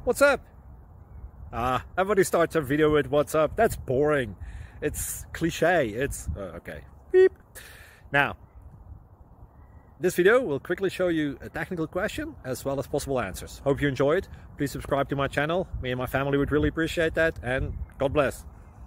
What's up? Everybody starts a video with what's up. That's boring. It's cliche. It's okay. Beep. Now, this video will quickly show you a technical question as well as possible answers. Hope you enjoy it. Please subscribe to my channel. Me and my family would really appreciate that, and God bless.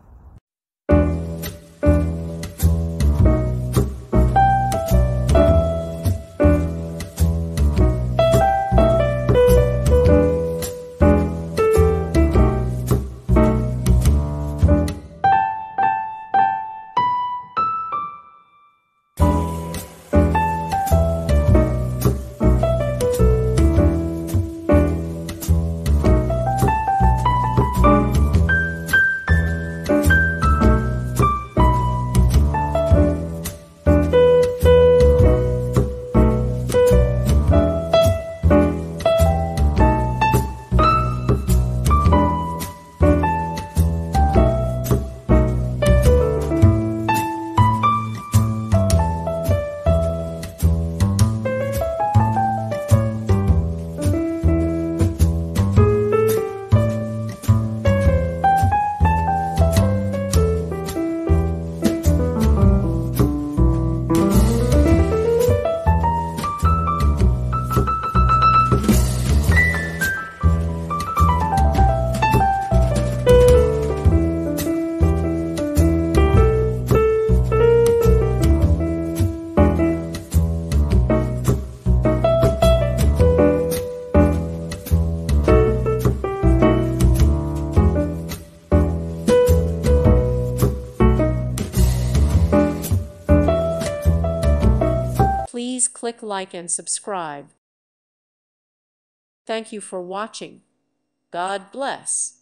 Please click like and subscribe. Thank you for watching. God bless.